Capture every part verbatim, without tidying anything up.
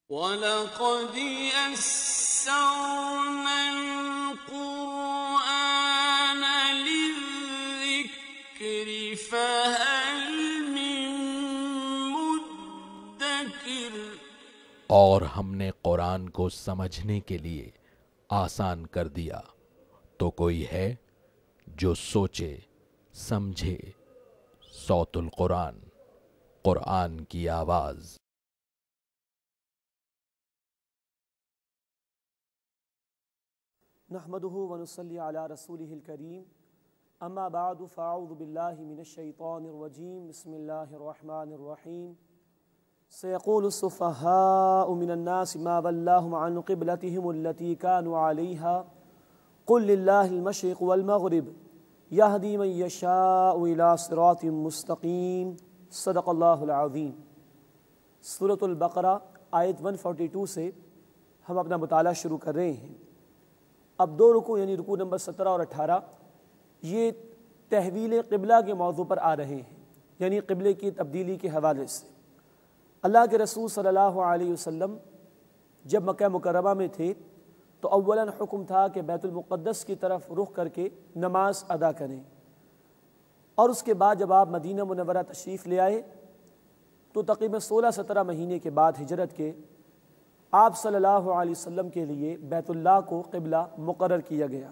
وَلَقَدْ يَسَّرْنَا الْقُرْآنَ لِلذِّكْرِ فَهَلْ مِن مُّدَّكِرٍ۔ اور ہم نے قرآن کو سمجھنے کے لیے آسان کر دیا، تو کوئی ہے جو سوچے سمجھے۔ صوت القرآن، قرآن کی آواز۔ نحمده ونصلي على رسوله الكريم، اما بعد فاعوذ بالله من الشيطان الرجيم، بسم الله الرحمن الرحيم۔ سيقول السفهاء من الناس ما ولاهم عن قبلتهم التي كانوا عليها قل لله المشرق والمغرب يهدي من يشاء الى صراط مستقيم، صدق اللہ العظیم۔ سورۃ البقرہ آیت ایک سو بالیس سے ہم اپنا مطالعہ شروع کر رہے ہیں۔ اب دو رکوع یعنی رکوع نمبر سترہ اور اٹھارہ یہ تحویل قبلہ کے موضوع پر آ رہے ہیں، یعنی قبلے کی تبدیلی کے حوالے سے۔ اللہ کے رسول صلی اللہ علیہ وسلم جب مکہ مکرمہ میں تھے تو اولاً حکم تھا کہ بیت المقدس کی طرف رخ کر کے نماز ادا کریں، اور اس کے بعد جب آپ مدینہ منورہ تشریف لے آئے تو تقریباً سولہ سترہ مہینے کے بعد ہجرت کے آپ صلی اللہ علیہ وسلم کے لیے بیت اللہ کو قبلہ مقرر کیا گیا۔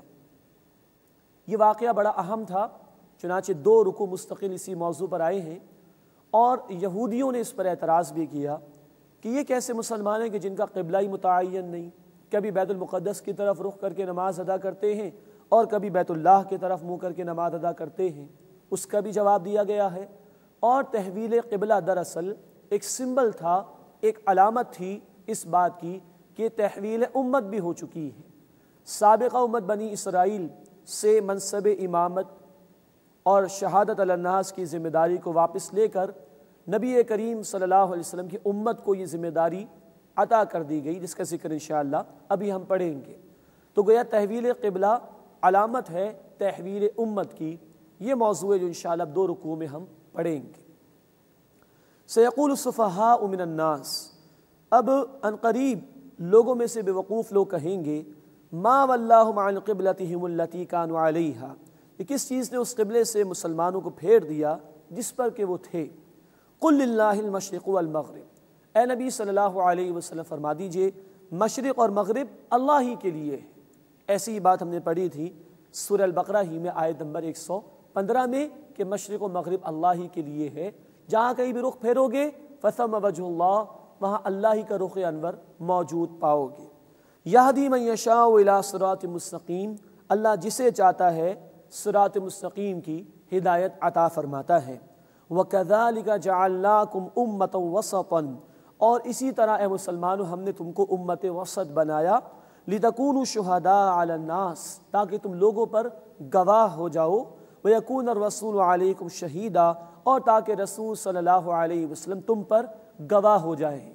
یہ واقعہ بڑا اہم تھا، چنانچہ دو رکوع مستقل اسی موضوع پر آئے ہیں، اور یہودیوں نے اس پر اعتراض بھی کیا کہ یہ کیسے مسلمان ہیں کہ جن کا قبلہ ہی متعین نہیں، کبھی بیت المقدس کی طرف رخ کر کے نماز ادا کرتے ہیں اور کبھی بیت اللہ کی طرف منہ کر کے نماز ادا کرتے ہیں۔ اس کا بھی جواب دیا گیا ہے۔ اور تحویل قبلہ دراصل ایک سمبل تھا، ایک علامت تھی اس بات کی کہ تحویل امت بھی ہو چکی ہے۔ سابقہ امت بنی اسرائیل سے منصب امامت اور شہادت علی الناس کی ذمہ داری کو واپس لے کر نبی کریم صلی اللہ علیہ وسلم کی امت کو یہ ذمہ داری عطا کر دی گئی، جس کا ذکر انشاءاللہ ابھی ہم پڑھیں گے۔ تو گویا تحویل قبلہ علامت ہے تحویل امت کی، یہ موضوع ہے جو انشاءاللہ دو رکوع میں ہم پڑھیں گے۔ سیقول السفہاء من الناس، اب عنقریب لوگوں میں سے بے وقوف لوگ کہیں گے ما ولاہم عن قبلتہم التی کانوا علیہا، کہ کس چیز نے اس قبلے سے مسلمانوں کو پھیر دیا جس پر کہ وہ تھے۔ قل للہ المشرق والمغرب، اے نبی صلی اللہ علیہ وسلم فرما دیجئے مشرق اور مغرب اللہ ہی کے لیے ہے۔ ایسی ہی بات ہم نے پڑھی تھی سورہ البقرہ ہی میں آیت نمبر ایک سو پندرہ میں کہ مشرق و مغرب اللہ ہی کے لیے ہے۔ جہاں کہیں بھی رخ پھیرو گے فثم وجہ اللہ، وہاں اللہ ہی کا رخ انور موجود پاؤ گے۔ یہدی من یشاء الی صراط مستقیم، اللہ جسے چاہتا ہے صراط مستقیم کی ہدایت عطا فرماتا ہے۔ وَكَذَلِكَ جَعَلْنَاكُمْ أُمَّةً وَسَطًا، اور اسی طرح اے مسلمانوں ہم نے تم کو امت وسط بنایا، لِتَكُونُوا شُهَدَاءَ عَلَى النَّاسِ، تاکہ تم لوگوں پر گواہ ہو جاؤ، وَيَكُونَ الرَّسُولُ عَلَيْكُمْ شَهِيدًا، اور تاکہ رسول صلی اللہ علیہ وسلم تم پر گواہ ہو جائیں۔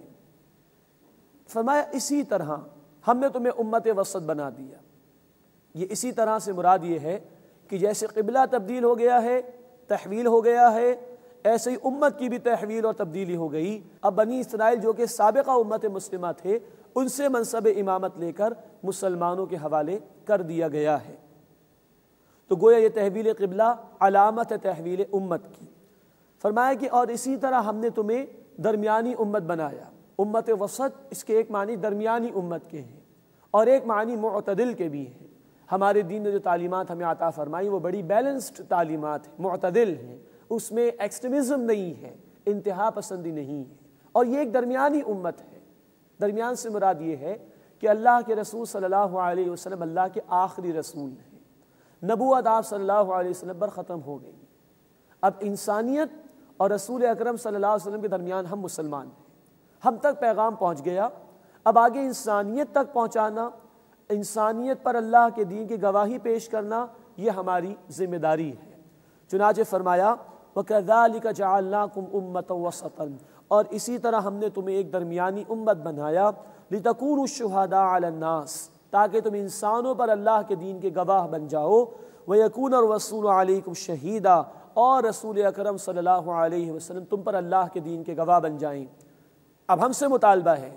فرمایا اسی طرح ہم نے تمہیں امت وسط بنا دیا۔ یہ اسی طرح سے مراد یہ ہے کہ جیسے قبلہ تبدیل ہو گیا ہے، تحویل ہو گیا ہے، ایسے ہی امت کی بھی تحویل اور تبدیلی ہو گئی۔ اب بنی اسرائیل جو کہ سابقہ امت مسلمہ تھے، ان سے منصب امامت لے کر مسلمانوں کے حوالے کر دیا گیا ہے۔ تو گویا یہ تحویل قبلہ علامت ہے تحویل امت کی۔ فرمایا کہ اور اسی طرح ہم نے تمہیں درمیانی امت بنایا۔ امت وسط اس کے ایک معنی درمیانی امت کے ہیں اور ایک معنی معتدل کے بھی ہیں۔ ہمارے دین نے جو تعلیمات ہمیں عطا فرمائی وہ بڑی بیلنسڈ تعلیمات ہیں، معتدل ہیں، اس میں ایکسٹریمزم نہیں ہے، انتہا پسندی نہیں ہے، اور یہ ایک درمیانی امت ہے۔ درمیان سے مراد یہ ہے کہ اللہ کے رسول صلی اللہ علیہ وسلم اللہ کے آخری رسول ہیں، نبوت آپ صلی اللہ علیہ وسلم پر ختم ہو گئی۔ اب انسانیت اور رسول اکرم صلی اللہ علیہ وسلم کے درمیان ہم مسلمان ہیں، ہم تک پیغام پہنچ گیا۔ اب آگے انسانیت تک پہنچانا، انسانیت پر اللہ کے دین کی گواہی پیش کرنا، یہ ہماری ذمہ داری ہے۔ چنانچہ فرمایا وَكَذَلِكَ جَعَلْنَاكُمْ أُمَّةً وَسَطًا، اور اسی طرح ہم نے تمہیں ایک درمیانی امت بنایا، لِتَكُونُوا شُهَدَاءَ عَلَى النَّاسِ، تاکہ تم انسانوں پر اللہ کے دین کے گواہ بن جاؤ، وَيَكُونَ الرَّسُولُ عَلَيْكُمْ شَهِيدًا، اور رسول اکرم صلی اللہ علیہ وسلم تم پر اللہ کے دین کے گواہ بن جائیں۔ اب ہم سے مطالبہ ہے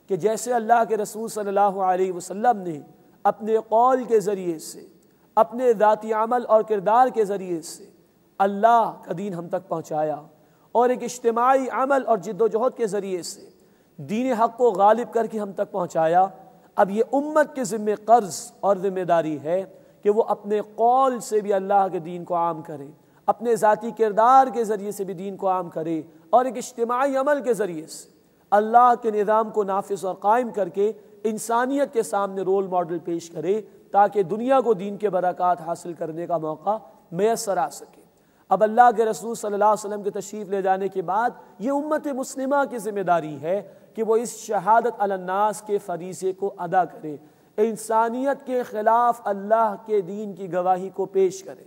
کہ جیسے اللہ کے رسول صلی اللہ علیہ وسلم نے اپنے قول کے ذریعے سے، اپنے ذاتی عمل اور کردار کے ذریعے سے اللہ کا دین ہم تک پہنچایا، اور ایک اجتماعی عمل اور جد و جہد کے ذریعے سے دین حق کو غالب کر کے ہم تک پہنچایا، اب یہ امت کے ذمہ قرض اور ذمہ داری ہے کہ وہ اپنے قول سے بھی اللہ کے دین کو عام کرے، اپنے ذاتی کردار کے ذریعے سے بھی دین کو عام کرے، اور ایک اجتماعی عمل کے ذریعے سے اللہ کے نظام کو نافذ اور قائم کر کے انسانیت کے سامنے رول ماڈل پیش کرے، تاکہ دنیا کو دین کے برکات حاصل کرنے کا موقع میسر آ سکے۔ اب اللہ کے رسول صلی اللہ علیہ وسلم کے تشریف لے جانے کے بعد یہ امت مسلمہ کی ذمہ داری ہے کہ وہ اس شہادت علی الناس کے فریضے کو ادا کرے، انسانیت کے خلاف اللہ کے دین کی گواہی کو پیش کرے۔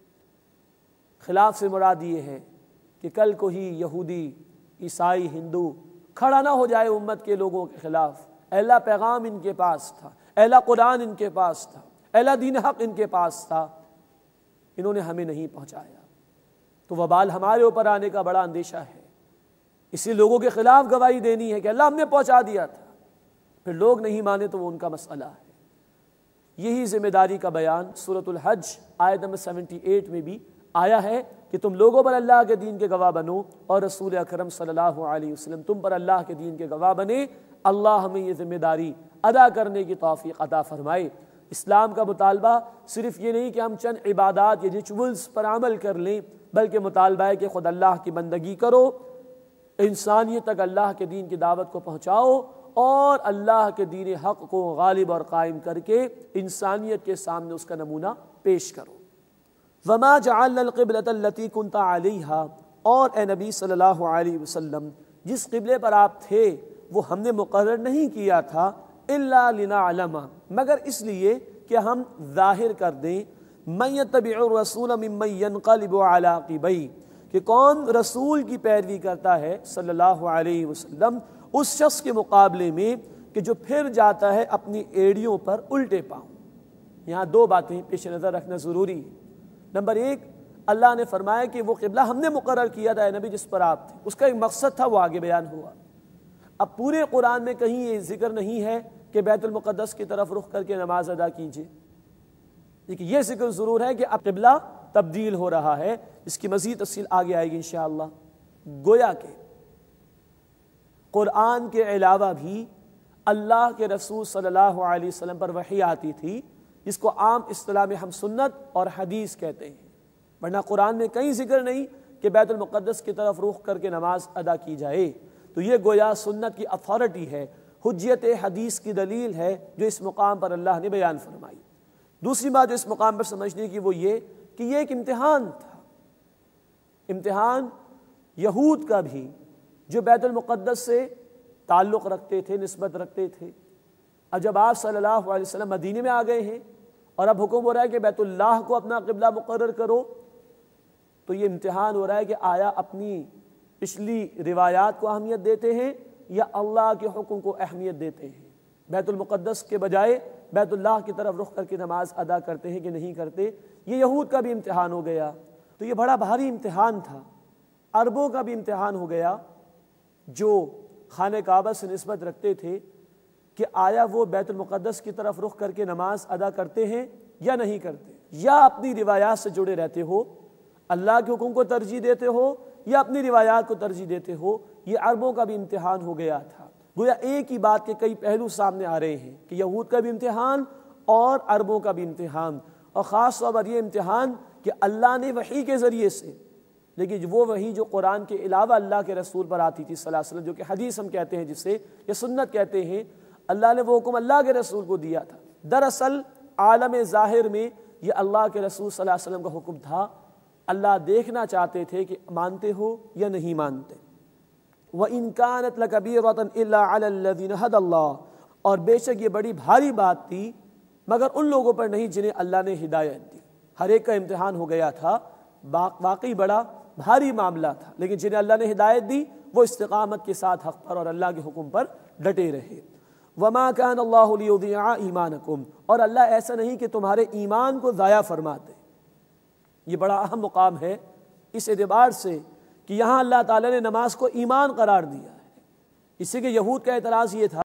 خلاف سے مراد یہ ہے کہ کل کو ہی یہودی، عیسائی، ہندو کھڑا نہ ہو جائے امت کے لوگوں کے خلاف، اہل پیغام ان کے پاس تھا، اہل قرآن ان کے پاس تھا، اہل دین حق ان کے پاس تھا، انہوں نے ہمیں نہیں پہنچایا، تو وبال ہمارے اوپر آنے کا بڑا اندیشہ ہے۔ اسی لوگوں کے خلاف گواہی دینی ہے کہ اللہ ہم نے پہنچا دیا تھا، پھر لوگ نہیں مانے تو وہ ان کا مسئلہ ہے۔ یہی ذمہ داری کا بیان سورۃ الحج آیت نمبر اٹھہتر میں بھی آیا ہے کہ تم لوگوں پر اللہ کے دین کے گواہ بنو، اور رسول اکرم صلی اللہ علیہ وسلم تم پر اللہ کے دین کے گواہ بنے۔ اللہ ہمیں یہ ذمہ داری ادا کرنے کی توفیق عطا فرمائے۔ اسلام کا مطالبہ صرف یہ نہیں کہ ہم چند عبادات یا ریچولز پر عمل کر لیں، بلکہ مطالبہ ہے کہ خود اللہ کی بندگی کرو، انسانیت تک اللہ کے دین کی دعوت کو پہنچاؤ، اور اللہ کے دین حق کو غالب اور قائم کر کے انسانیت کے سامنے اس کا نمونہ پیش کرو۔ وَمَا جَعَلْنَا الْقِبْلَةَ الَّتِي كُنْتَ عَلَيْهَا، اور اے نبی صلی اللہ علیہ وسلم جس قبلے پر آپ تھے وہ ہم نے مقرر نہیں کیا تھا، إِلَّا لِنَعْلَمَ، مگر اس لیے کہ ہم ظاہر کر دیں، مَن يَتَّبِعُ الرَّسُولَ مِمَّن يَنقَلِبُ عَلَىٰ عَقِبَيْهِ، کہ کون رسول کی پیروی کرتا ہے صلی اللہ علیہ وسلم اس شخص کے مقابلے میں کہ جو پھر جاتا ہے اپنی ایڑیوں پر الٹے پاؤں۔ یہاں دو باتیں پیش نظر رکھنا ضروری ہے۔ نمبر ایک، اللہ نے فرمایا کہ وہ قبلہ ہم نے مقرر کیا تھا اے نبی جس پر آپ تھے، اس کا ایک مقصد تھا، وہ آگے بیان ہوا۔ اب پورے قرآن میں کہیں یہ ذکر نہیں ہے کہ بیت المقدس کی طرف رخ کر کے نماز ادا کیجیے، لیکن یہ ذکر ضرور ہے کہ اب قبلہ تبدیل ہو رہا ہے، اس کی مزید تفصیل آگے آئے گی انشاءاللہ۔ گویا کہ قرآن کے علاوہ بھی اللہ کے رسول صلی اللہ علیہ وسلم پر وحی آتی تھی، جس کو عام اصطلاح میں ہم سنت اور حدیث کہتے ہیں، ورنہ قرآن میں کہیں ذکر نہیں کہ بیت المقدس کی طرف رخ کر کے نماز ادا کی جائے۔ تو یہ گویا سنت کی اتھارٹی ہے، حجت حدیث کی دلیل ہے جو اس مقام پر اللہ نے بیان فرمائی۔ دوسری بات جو اس مقام پر سمجھنے کی وہ یہ کہ یہ ایک امتحان تھا، امتحان یہود کا بھی جو بیت المقدس سے تعلق رکھتے تھے، نسبت رکھتے تھے۔ اب جب آپ صلی اللہ علیہ وسلم مدینے میں آ گئے ہیں اور اب حکم ہو رہا ہے کہ بیت اللہ کو اپنا قبلہ مقرر کرو، تو یہ امتحان ہو رہا ہے کہ آیا اپنی پچھلی روایات کو اہمیت دیتے ہیں یا اللہ کے حکم کو اہمیت دیتے ہیں؟ بیت المقدس کے بجائے بیت اللہ کی طرف رخ کر کے نماز ادا کرتے ہیں کہ نہیں کرتے؟ یہ یہود کا بھی امتحان ہو گیا، تو یہ بڑا بھاری امتحان تھا۔ عربوں کا بھی امتحان ہو گیا جو خانہ کعبہ سے نسبت رکھتے تھے کہ آیا وہ بیت المقدس کی طرف رخ کر کے نماز ادا کرتے ہیں یا نہیں کرتے، یا اپنی روایات سے جڑے رہتے ہو، اللہ کے حکم کو ترجیح دیتے ہو یا اپنی روایات کو ترجیح دیتے ہو۔ یہ عربوں کا بھی امتحان ہو گیا تھا۔ گویا ایک ہی بات کے کئی پہلو سامنے آ رہے ہیں کہ یہود کا بھی امتحان اور عربوں کا بھی امتحان، اور خاص طور پر یہ امتحان کہ اللہ نے وحی کے ذریعے سے، لیکن وہ وحی جو قرآن کے علاوہ اللہ کے رسول پر آتی تھی صلی اللہ علیہ وسلم، جو کہ حدیث ہم کہتے ہیں جسے، یا سنت کہتے ہیں، اللہ نے وہ حکم اللہ کے رسول کو دیا تھا۔ دراصل عالم ظاہر میں یہ اللہ کے رسول صلی اللہ علیہ وسلم کا حکم تھا، اللہ دیکھنا چاہتے تھے کہ مانتے ہو یا نہیں مانتے۔ وَإِن كَانَتْ لَكَبِيرَةً إِلَّا عَلَى الَّذِينَ هَدَى اللَّهُ، اور بے شک یہ بڑی بھاری بات تھی مگر ان لوگوں پر نہیں جنہیں اللہ نے ہدایت دی۔ ہر ایک کا امتحان ہو گیا تھا، واقعی بڑا بھاری معاملہ تھا، لیکن جنہیں اللہ نے ہدایت دی وہ استقامت کے ساتھ حق پر اور اللہ کے حکم پر ڈٹے رہے۔ وَمَا كَانَ اللَّهُ لِيُضِيعَ إِيمَانَكُمْ، اور اللہ ایسا نہیں کہ تمہارے ایمان کو ضائع فرما دے۔ یہ بڑا اہم مقام ہے اس اعتبار سے کہ یہاں اللہ تعالیٰ نے نماز کو ایمان قرار دیا ہے۔ اسی کے یہود کا اعتراض یہ تھا